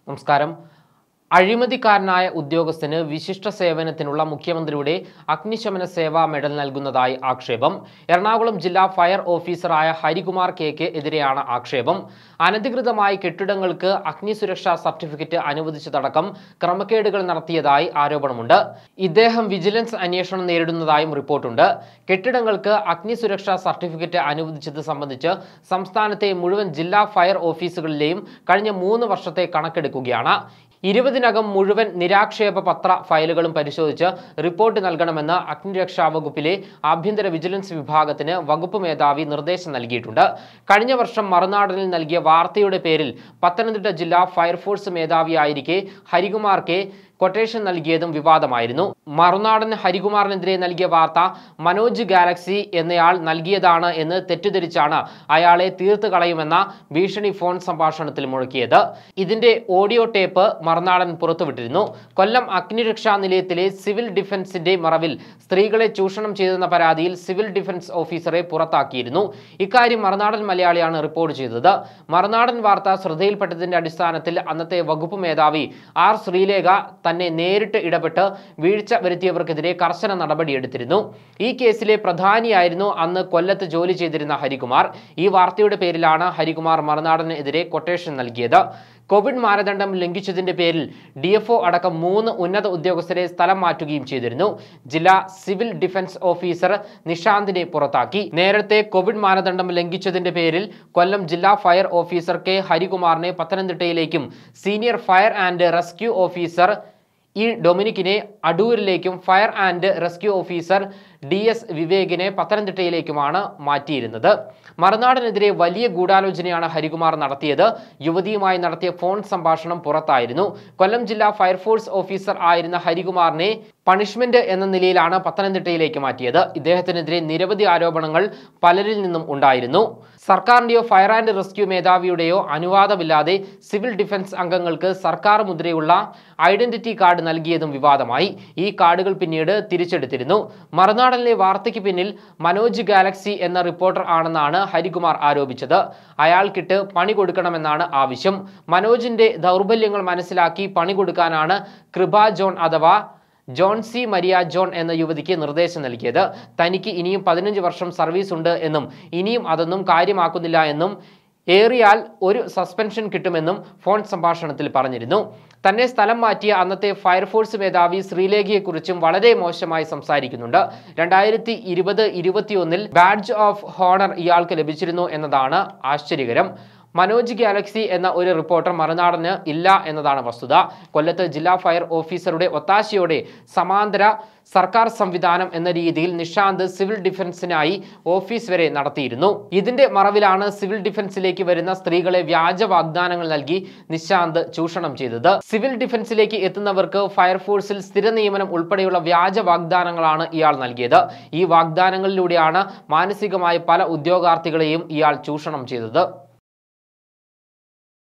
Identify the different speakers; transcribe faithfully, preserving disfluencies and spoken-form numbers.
Speaker 1: നമസ്കാരം. അഴിമതിക്കാരനായ ഉദ്യോഗസ്ഥന് വിശിഷ്ട സേവനത്തിനുള്ള മുഖ്യമന്ത്രിയുടെ അഗ്നിശമന സേവാ മെഡൽ നൽകുന്നതായി ആക്ഷേപം. എറണാകുളം ജില്ലാ ഫയർ ഓഫീസറായ ഹരികുമാർ കെക്ക് എതിരെയാണ് ആക്ഷേപം. അനധികൃതമായി കെട്ടിടങ്ങൾക്ക് അഗ്നിസുരക്ഷാ സർട്ടിഫിക്കറ്റ് അനുവദിച്ചതടക്കം ക്രമക്കേടുകൾ നടത്തിയതായി ആരോപണമുണ്ട്. ഇദ്ദേഹം വിജിലൻസ് അന്വേഷണം നേരിടുന്നതായും റിപ്പോർട്ടുണ്ട്. കെട്ടിടങ്ങൾക്ക് അഗ്നിസുരക്ഷാ സർട്ടിഫിക്കറ്റ് അനുവദിച്ചത് സംബന്ധിച്ച് സംസ്ഥാനത്തെ മുഴുവൻ ജില്ലാ ഫയർ ഓഫീസുകളിലെയും കഴിഞ്ഞ മൂന്ന് വർഷത്തെ കണക്കെടുക്കുകയാണ്. ഇരുപതിനകം മുഴുവൻ നിരാക്ഷേപ പത്ര ഫയലുകളും പരിശോധിച്ച് റിപ്പോർട്ട് നൽകണമെന്ന് അഗ്നിരക്ഷാ വകുപ്പിലെ ആഭ്യന്തര വിജിലൻസ് വിഭാഗത്തിന് വകുപ്പ് മേധാവി നിർദ്ദേശം നൽകിയിട്ടുണ്ട്. കഴിഞ്ഞ വർഷം മറുനാടനിൽ നൽകിയ വാർത്തയുടെ പേരിൽ പത്തനംതിട്ട ജില്ലാ ഫയർഫോഴ്സ് മേധാവിയായിരിക്കെ ഹരികുമാർ കെ കൊട്ടേഷൻ നൽകിയതും വിവാദമായിരുന്നു. മറുനാടൻ ഹരികുമാറിനെതിരെ നൽകിയ വാർത്ത മനോജ് ഗാലക്സി എന്നയാൾ നൽകിയതാണ് എന്ന് തെറ്റിദ്ധരിച്ചാണ് അയാളെ തീർത്ത് കളയുമെന്ന ഭീഷണി ഫോൺ സംഭാഷണത്തിൽ മുഴക്കിയത്. ഇതിന്റെ ഓഡിയോ ടേപ്പ് മറുനാടൻ പുറത്തുവിട്ടിരുന്നു. കൊല്ലം അഗ്നിരക്ഷാ നിലയത്തിലെ സിവിൽ ഡിഫൻസിന്റെ മറവിൽ സ്ത്രീകളെ ചൂഷണം ചെയ്തെന്ന പരാതിയിൽ സിവിൽ ഡിഫൻസ് ഓഫീസറെ പുറത്താക്കിയിരുന്നു. ഇക്കാര്യം മറുനാടൻ മലയാളിയാണ് റിപ്പോർട്ട് ചെയ്തത്. മറുനാടൻ വാർത്ത ശ്രദ്ധയിൽപ്പെട്ടതിന്റെ അടിസ്ഥാനത്തിൽ അന്നത്തെ വകുപ്പ് മേധാവി ആർ ശ്രീലേഖ തന്നെ നേരിട്ട് ഇടപെട്ട് വീഴ്ച വരുത്തിയവർക്കെതിരെ കർശന നടപടിയെടുത്തിരുന്നു. ഈ കേസിലെ പ്രധാനിയായിരുന്നു അന്ന് കൊല്ലത്ത് ജോലി ചെയ്തിരുന്ന ഹരികുമാർ. ഈ വാർത്തയുടെ പേരിലാണ് ഹരികുമാർ മറുനാടനെതിരെ കൊട്ടേഷൻ നൽകിയത്. കോവിഡ് മാനദണ്ഡം ലംഘിച്ചതിന്റെ പേരിൽ ഡി എഫ് ഒ അടക്കം മൂന്ന് ഉന്നത ഉദ്യോഗസ്ഥരെ സ്ഥലം മാറ്റുകയും ചെയ്തിരുന്നു. ജില്ലാ സിവിൽ ഡിഫൻസ് ഓഫീസർ നിഷാന്തിനെ പുറത്താക്കി. നേരത്തെ കോവിഡ് മാനദണ്ഡം ലംഘിച്ചതിന്റെ പേരിൽ കൊല്ലം ജില്ലാ ഫയർ ഓഫീസർ കെ ഹരികുമാറിനെ പത്തനംതിട്ടയിലേക്കും senior fire and rescue officer E ഡൊമിനിക്കിനെ അടൂരിലേക്കും fire and rescue officer D S വിവേകിനെ പത്തനംതിട്ടയിലേക്കുമാണ് മാറ്റിയിരുന്നത്. മറുനാടനെതിരെ വലിയ ഗൂഢാലോചനയാണ് ഹരികുമാർ നടത്തിയത്. യുവതിയുമായി നടത്തിയ ഫോൺ സംഭാഷണം പുറത്തായിരുന്നു. കൊല്ലം ജില്ലാ ഫയർഫോഴ്സ് ഓഫീസർ ആയിരുന്ന ഹരികുമാറിനെ പണിഷ്മെന്റ് എന്ന നിലയിലാണ് പത്തനംതിട്ടയിലേക്ക് മാറ്റിയത്. ഇദ്ദേഹത്തിനെതിരെ നിരവധി ആരോപണങ്ങൾ പലരിൽ നിന്നും ഉണ്ടായിരുന്നു. സർക്കാരിന്റെയോ ഫയർ ആൻഡ് റെസ്ക്യൂ മേധാവിയുടെയോ അനുവാദമില്ലാതെ സിവിൽ ഡിഫൻസ് അംഗങ്ങൾക്ക് സർക്കാർ മുദ്രയുള്ള ഐഡന്റിറ്റി കാർഡ് നൽകിയതും വിവാദമായി. ഈ കാർഡുകൾ പിന്നീട് തിരിച്ചെടുത്തിരുന്നു. മറുനാടനിലെ വാർത്തയ്ക്ക് പിന്നിൽ മനോജ് ഗാലക്സി എന്ന റിപ്പോർട്ടർ ആണെന്നാണ് ഹരികുമാർ ആരോപിച്ചത്. അയാൾക്കിട്ട് പണി കൊടുക്കണമെന്നാണ് ആവശ്യം. മനോജിന്റെ ദൗർബല്യങ്ങൾ മനസ്സിലാക്കി പണി കൊടുക്കാനാണ് കൃപ ജോൺ അഥവാ ജോൺസി മരിയ ജോൺ എന്ന യുവതിക്ക് നിർദ്ദേശം നൽകിയത്. തനിക്ക് ഇനിയും പതിനഞ്ച് വർഷം സർവീസ് ഉണ്ട് എന്നും ഇനിയും അതൊന്നും കാര്യമാക്കുന്നില്ല എന്നും ഏറിയാൽ ഒരു സസ്പെൻഷൻ കിട്ടുമെന്നും ഫോൺ സംഭാഷണത്തിൽ പറഞ്ഞിരുന്നു. തന്നെ സ്ഥലം മാറ്റിയ അന്നത്തെ ഫയർഫോഴ്സ് മേധാവി ശ്രീലേഖയെക്കുറിച്ചും വളരെ മോശമായി സംസാരിക്കുന്നുണ്ട്. രണ്ടായിരത്തി ഇരുപത് ഇരുപത്തിയൊന്നിൽ ബാഡ്ജ് ഓഫ് ഹോണർ ഇയാൾക്ക് ലഭിച്ചിരുന്നു എന്നതാണ് ആശ്ചര്യകരം. മനോജ് ഗാലക്സി എന്ന ഒരു റിപ്പോർട്ടർ മറുനാടന് ഇല്ല എന്നതാണ് വസ്തുത. കൊല്ലത്ത് ജില്ലാ ഫയർ ഓഫീസറുടെ ഒത്താശയോടെ സമാന്തര സർക്കാർ സംവിധാനം എന്ന രീതിയിൽ നിഷാന്ത് സിവിൽ ഡിഫൻസിനായി ഓഫീസ് വരെ നടത്തിയിരുന്നു. ഇതിന്റെ മറവിലാണ് സിവിൽ ഡിഫൻസിലേക്ക് വരുന്ന സ്ത്രീകളെ വ്യാജ വാഗ്ദാനങ്ങൾ നൽകി നിഷാന്ത് ചൂഷണം ചെയ്തത്. സിവിൽ ഡിഫൻസിലേക്ക് എത്തുന്നവർക്ക് ഫയർഫോഴ്സിൽ സ്ഥിര നിയമനം ഉൾപ്പെടെയുള്ള വ്യാജ വാഗ്ദാനങ്ങളാണ് ഇയാൾ നൽകിയത്. ഈ വാഗ്ദാനങ്ങളിലൂടെയാണ് മാനസികമായി പല ഉദ്യോഗാർത്ഥികളെയും ഇയാൾ ചൂഷണം ചെയ്തത്.